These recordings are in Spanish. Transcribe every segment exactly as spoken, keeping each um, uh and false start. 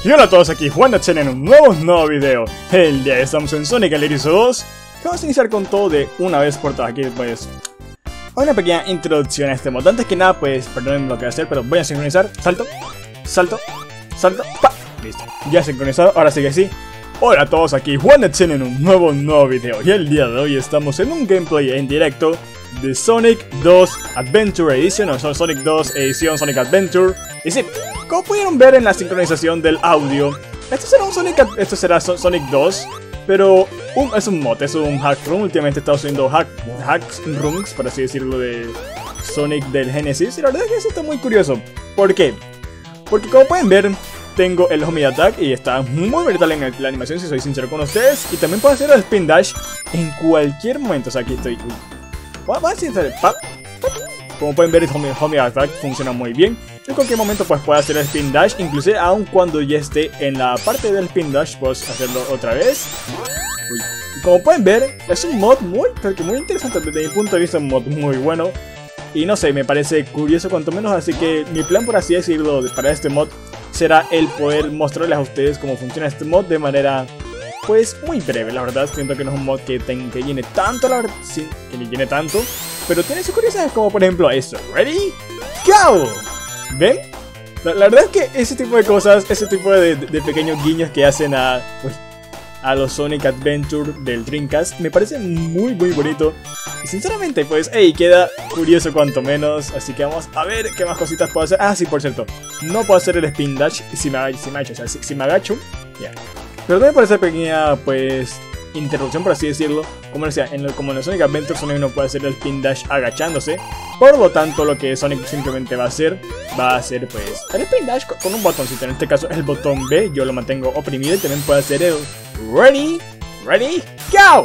Y hola a todos, aquí Juan Chen en un nuevo, nuevo video. El día de estamos en Sonic el Erizo dos. Vamos a iniciar con todo de una vez por todas. Aquí pues una pequeña introducción a este mod. Antes que nada pues perdonen lo que voy a hacer, pero voy a sincronizar. Salto, salto, salto, pa. Listo, ya sincronizado, ahora sí que sí. Hola a todos, aquí Juan Chen en un nuevo, nuevo video. Y el día de hoy estamos en un gameplay en directo de Sonic dos Adventure Edition, o sea, Sonic dos Edición Sonic Adventure. Y sí, como pudieron ver en la sincronización del audio, esto será un Sonic, esto será Sonic dos, pero un, es un mod, es un hack room. Últimamente he estado subiendo hack, hacks rooms, por así decirlo, de Sonic del Genesis. Y la verdad es que eso está muy curioso. ¿Por qué? Porque como pueden ver, tengo el Homie Attack y está muy brutal en la animación, si soy sincero con ustedes. Y también puedo hacer el Spin Dash en cualquier momento. O sea, aquí estoy. Vamos a hacer pap. Como pueden ver, el Homie, Homie Attack funciona muy bien. En cualquier momento pues puedo hacer el Spin Dash, inclusive aun cuando ya esté en la parte del Spin Dash, puedo hacerlo otra vez. Uy. Como pueden ver, es un mod muy, muy interesante desde mi punto de vista, un mod muy bueno. Y no sé, me parece curioso cuanto menos, así que mi plan, por así decirlo, para este mod será el poder mostrarles a ustedes cómo funciona este mod de manera pues muy breve. La verdad siento que no es un mod que, ten, que llene tanto, la verdad, sí, que ni llene tanto, pero tiene sus curiosidades, como por ejemplo esto. ¿Ready? ¡Go! ¿Ven? La, la verdad es que ese tipo de cosas, ese tipo de, de, de pequeños guiños que hacen a, pues, a los Sonic Adventure del Dreamcast me parece muy muy bonito. Y sinceramente pues, hey, queda curioso cuanto menos. Así que vamos a ver qué más cositas puedo hacer. Ah, sí, por cierto, no puedo hacer el Spin Dash si me, si me agacho, o sea, si, si me agacho, ya. Yeah. Pero también por esa pequeña, pues, interrupción, por así decirlo. Como decía, en el, como en el Sonic Adventure, Sonic no puede hacer el Spin Dash agachándose. Por lo tanto, lo que Sonic simplemente va a hacer, va a hacer, pues, el Spin Dash con, con un botoncito. En este caso, el botón B, yo lo mantengo oprimido. Y también puede hacer el Ready, Ready, Go.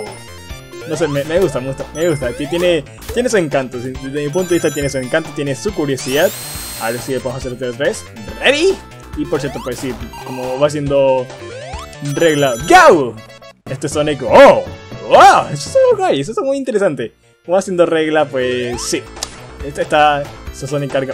No sé, me, me gusta, me gusta, me gusta. Tiene, tiene su encanto. Desde mi punto de vista, tiene su encanto, tiene su curiosidad. A ver si le podemos hacer otra vez. Ready. Y por cierto, pues sí, como va siendo regla, ¡Go! Este Sonic, ¡oh! ¡Wow! Eso es muy guay, eso es muy interesante. Como haciendo regla, pues sí. Este está, este Sonic carga.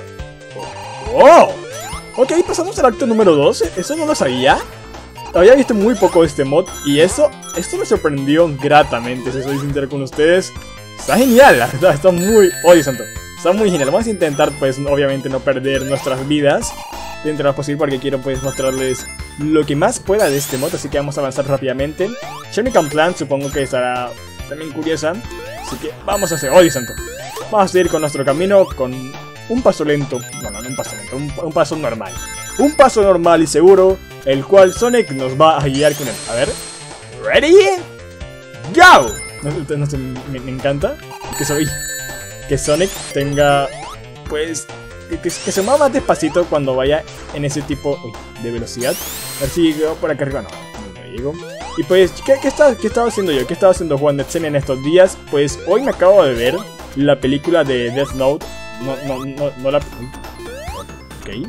¡Oh! Ok, pasamos al acto número dos. Eso no lo sabía. Había visto muy poco de este mod. Y eso, esto me sorprendió gratamente, si soy sincero con ustedes. Está genial, la verdad, está muy... ¡Oye, santo! Está muy genial. Vamos a intentar, pues, obviamente no perder nuestras vidas dentro de lo posible, porque quiero pues mostrarles lo que más pueda de este mod. Así que vamos a avanzar rápidamente. Shermican Plant supongo que estará también curiosa, así que vamos a hacer... ¡Oye, santo! Vamos a seguir con nuestro camino con un paso lento. No, no, no un paso lento, un, un paso normal. Un paso normal y seguro, el cual Sonic nos va a guiar con él. A ver. ¿Ready? ¡Go! No, no sé, me, me encanta que, soy, que Sonic tenga, pues... Que, que, que se mueva más despacito cuando vaya en ese tipo uy, de velocidad. A ver si llego por acá arriba. No, no llego. Y pues, ¿qué, qué, estaba, ¿qué estaba haciendo yo? ¿Qué estaba haciendo Juan Chen en estos días? Pues hoy me acabo de ver la película de Death Note. No, no, no, no la... Ok.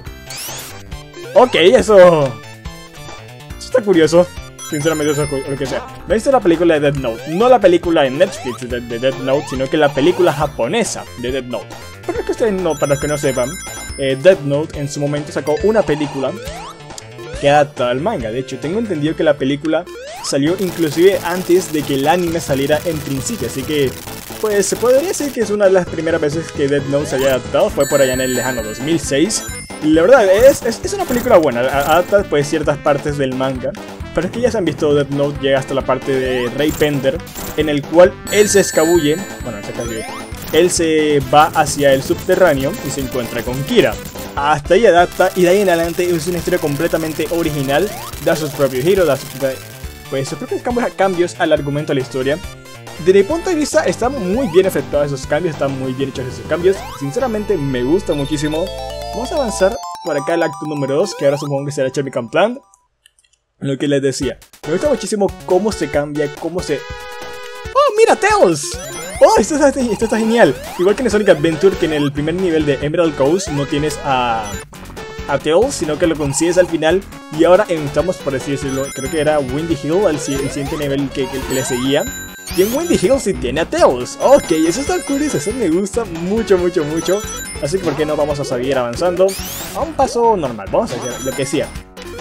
Ok, eso... Eso está curioso. Sinceramente, eso es lo que sea. Me he visto la película de Death Note. No la película en Netflix de, de Death Note, sino que la película japonesa de Death Note. Para los que, ustedes no, para los que no sepan, eh, Death Note en su momento sacó una película que adapta al manga. De hecho, tengo entendido que la película salió inclusive antes de que el anime saliera en principio. Así que, pues, se podría decir que es una de las primeras veces que Death Note se había adaptado. Fue por allá en el lejano dos mil seis. Y la verdad, es, es, es una película buena. Adapta, pues, ciertas partes del manga. Pero es que ya se han visto, Death Note llega hasta la parte de Ray Pender, en el cual él se escabulle. Bueno, se escabulle. Él se va hacia el subterráneo y se encuentra con Kira. Hasta ahí adapta y de ahí en adelante es una historia completamente original. Da sus propios giros, da sus, pues, sus propios cambios al argumento de la historia. Desde mi punto de vista están muy bien efectuados esos cambios, están muy bien hechos esos cambios. Sinceramente me gusta muchísimo. Vamos a avanzar por acá al acto número dos, que ahora supongo que será Shermican Plant. Lo que les decía, me gusta muchísimo cómo se cambia, cómo se... ¡Oh, mira, Tails! ¡Oh, esto está, esto está genial! Igual que en el Sonic Adventure, que en el primer nivel de Emerald Coast no tienes a... a Tails, sino que lo consigues al final. Y ahora estamos, por así decirlo, creo que era Windy Hill, el, el siguiente nivel que, que, que le seguía. Y en Windy Hill sí tiene a Tails. Ok, eso está curioso, eso me gusta mucho, mucho, mucho. Así que, ¿por qué no vamos a seguir avanzando? A un paso normal, vamos a hacer lo que sea.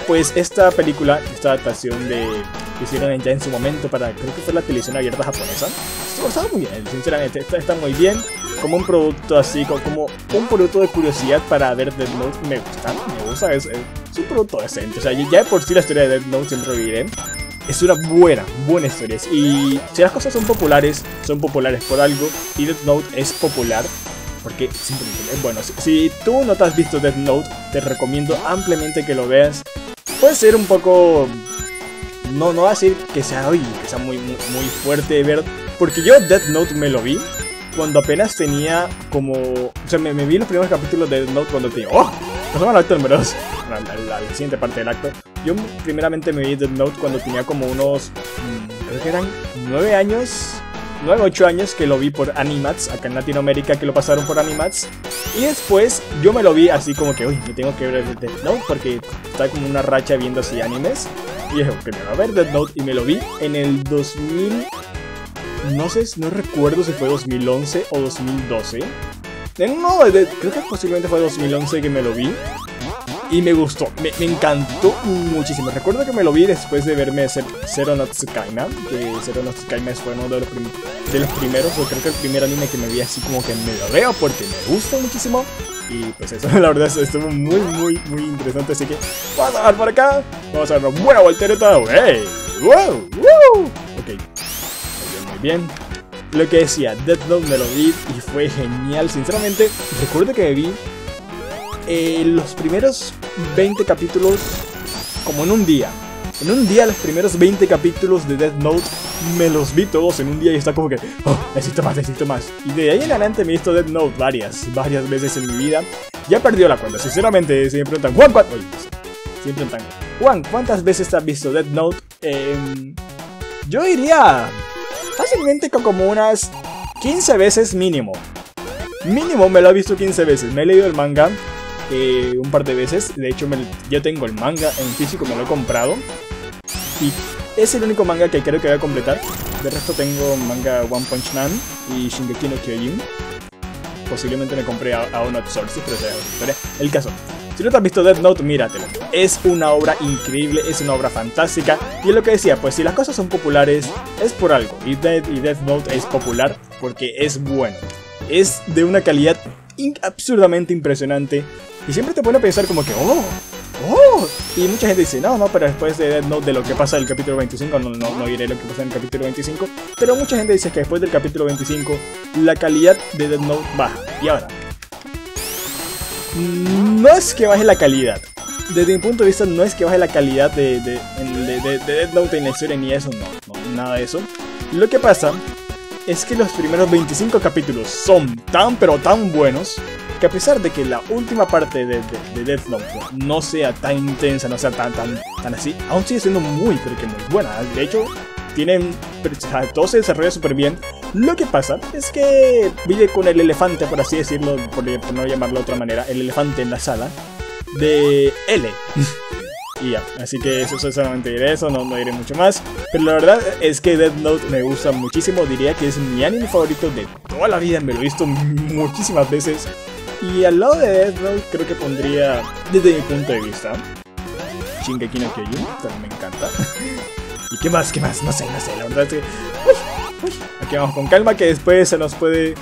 pues esta película, esta adaptación de que hicieron ya en su momento para, creo que fue la televisión abierta japonesa, estuvo, estaba muy bien, sinceramente, está, está muy bien. Como un producto así, como, como un producto de curiosidad para ver Death Note, me gusta, me gusta, es, es un producto decente. O sea, ya de por sí la historia de Death Note, siempre lo diré, es una buena, buena historia. Y si las cosas son populares, son populares por algo, y Death Note es popular porque simplemente es bueno. Si, si tú no te has visto Death Note, te recomiendo ampliamente que lo veas. Puede ser un poco... No, no va a decir que sea, uy, que sea muy, muy, muy fuerte de ver, porque yo Death Note me lo vi cuando apenas tenía como... O sea, me, me vi los primeros capítulos de Death Note cuando tenía... ¡Oh! Pasamos al acto número dos, la, la, la, la siguiente parte del acto. Yo primeramente me vi Death Note cuando tenía como unos... Mmm, creo que eran nueve años... nueve, ocho años que lo vi por Animats, acá en Latinoamérica que lo pasaron por Animats. Y después yo me lo vi así como que, uy, me tengo que ver Death Note porque está como una racha viendo así animes. Y dije, ok, me voy a ver Death Note y me lo vi en el dos mil... No sé, no recuerdo si fue dos mil once o dos mil doce. No, de, creo que posiblemente fue dos mil once que me lo vi. Y me gustó, me, me encantó muchísimo. Recuerdo que me lo vi después de verme Zero no Tsukaima. Que Zero no Tsukaima fue uno de los, prim de los primeros, o creo que el primer anime que me vi así como que me lo veo porque me gusta muchísimo. Y pues eso, la verdad, estuvo muy, muy, muy interesante. Así que vamos a ver por acá. Vamos a dar una buena voltereta. ¡Hey! ¡Wow! ¡Wow! Ok. Muy bien. Lo que decía, Death Note me lo vi y fue genial. Sinceramente, recuerdo que me vi eh, los primeros veinte capítulos como en un día. En un día los primeros veinte capítulos de Death Note me los vi todos en un día y está como que, oh, necesito más, necesito más. Y de ahí en adelante me he visto Death Note varias, varias veces en mi vida. Ya perdió la cuenta, sinceramente, si me preguntan, Juan, ¿cuántas? Oye, si me preguntan, Juan, ¿cuántas veces te has visto Death Note? Eh, yo diría... fácilmente con como unas quince veces mínimo. Mínimo me lo he visto quince veces. Me he leído el manga eh, un par de veces. De hecho, me, yo tengo el manga en físico, me lo he comprado. Y es el único manga que creo que voy a completar. De resto tengo manga One Punch Man y Shingeki no Kyojin. Posiblemente me compré a, a Not Source, pero sea otra historia. El caso. Si no te has visto Death Note, míratelo. Es una obra increíble, es una obra fantástica. Y es lo que decía, pues si las cosas son populares, es por algo. Y Death, y Death Note es popular porque es bueno. Es de una calidad absurdamente impresionante. Y siempre te pone a pensar como que, oh, oh. Y mucha gente dice, no, no, pero después de Death Note, de lo que pasa en el capítulo veinticinco, no, no, no diré lo que pasa en el capítulo veinticinco. Pero mucha gente dice que después del capítulo veinticinco, la calidad de Death Note baja. Y ahora... no es que baje la calidad. Desde mi punto de vista no es que baje la calidad de, de, de, de, de Death Note en la historia ni eso, no, no, nada de eso. Lo que pasa es que los primeros veinticinco capítulos son tan pero tan buenos que a pesar de que la última parte de, de, de Death Note no sea tan intensa, no sea tan, tan, tan así, aún sigue siendo muy pero que muy buena. De hecho, tienen, todo se desarrolla súper bien. Lo que pasa es que vive con el elefante, por así decirlo, por, por no llamarlo de otra manera, el elefante en la sala de L. Y ya, así que eso solamente diré eso, no, no diré mucho más. Pero la verdad es que Death Note me gusta muchísimo, diría que es mi anime favorito de toda la vida, me lo he visto muchísimas veces. Y al lado de Death Note creo que pondría, desde mi punto de vista, Shingeki no Kyojin, también me encanta. ¿Y qué más? ¿Qué más? No sé, no sé, la verdad es que... Uy, uy. Aquí vamos con calma, que después se nos puede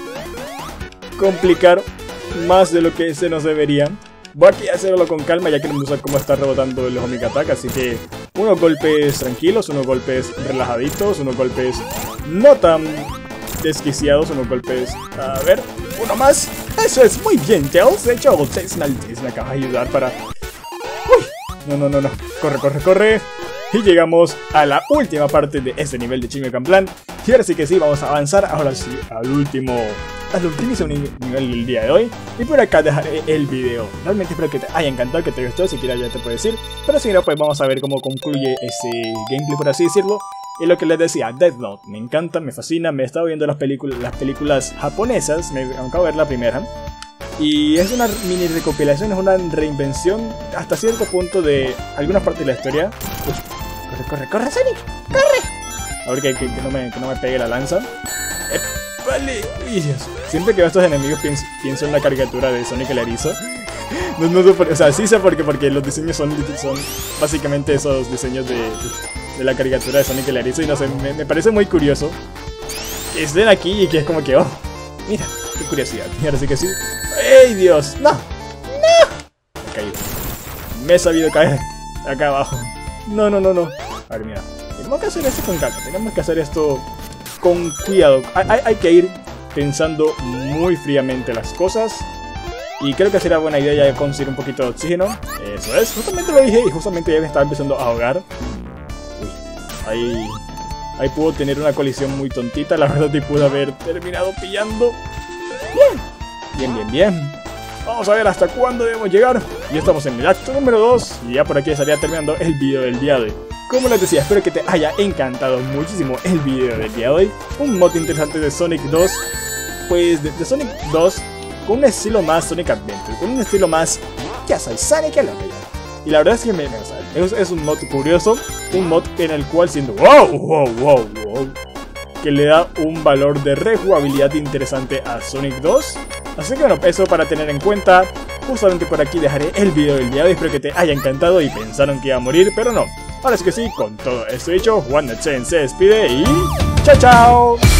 complicar más de lo que se nos debería. Voy aquí a hacerlo con calma, ya que no me gusta cómo está rebotando el Omega Attack. Así que unos golpes tranquilos, unos golpes relajaditos, unos golpes no tan desquiciados, unos golpes... A ver, uno más. Eso es, muy bien, Tails. De hecho, Tails me acaba de ayudar para... Uy, no, no, no, no. Corre, corre, corre. Y llegamos a la última parte de este nivel de Shin Megami Plan. Y ahora sí que sí, vamos a avanzar ahora sí al último, al ultimísimo nivel del día de hoy. Y por acá dejaré el video. Realmente espero que te haya encantado, que te gustó, si quieres ya te puedo decir. Pero si no, pues vamos a ver cómo concluye ese gameplay, por así decirlo. Y lo que les decía, Death Note, me encanta, me fascina. Me he estado viendo las películas, las películas japonesas, me acabo de ver la primera. Y es una mini recopilación, es una reinvención hasta cierto punto de algunas partes de la historia. Uy, corre, corre, corre, Sonic, corre. A ver que, que, que, no me, que no me pegue la lanza. ¡Épale! Uy, Dios. Siempre que veo a estos enemigos pienso, pienso en la caricatura de Sonic el Erizo. no, no sé por, o sea, sí sé por qué, porque los diseños son, son básicamente esos diseños de, de la caricatura de Sonic el Erizo. Y no sé, me, me parece muy curioso que estén aquí y que es como que, oh, mira, qué curiosidad. Y ahora sí que sí. ¡Ey, Dios! ¡No! ¡No! Me he caído. Me he sabido caer acá abajo. No, no, no, no. A ver, mira. Tenemos que hacer esto con calma. Tenemos que hacer esto con cuidado. Hay, hay, hay que ir pensando muy fríamente las cosas. Y creo que sería buena idea ya conseguir un poquito de oxígeno. Eso es. Justamente lo dije y justamente ya me estaba empezando a ahogar. Uy. Ahí... Ahí pudo tener una colisión muy tontita. La verdad y pudo haber terminado pillando. Bien. Bien, bien, bien. Vamos a ver hasta cuándo debemos llegar. Ya estamos en el acto número dos. Y ya por aquí estaría terminando el video del día de hoy. Como les decía, espero que te haya encantado muchísimo el video del día de hoy. Un mod interesante de Sonic dos. Pues de, de Sonic dos con un estilo más Sonic Adventure. Con un estilo más... Ya soy Sonic el hombre. Y la verdad es que me, me gusta. Es, es un mod curioso. Un mod en el cual siento... ¡Wow! ¡Wow! ¡Wow! ¡Wow! Que le da un valor de rejugabilidad interesante a Sonic dos. Así que bueno, eso para tener en cuenta. Justamente por aquí dejaré el video del día de hoy. Espero que te haya encantado y pensaron que iba a morir, pero no. Ahora sí que sí, con todo esto dicho, Juan Netzen se despide y... ¡Chao, chao!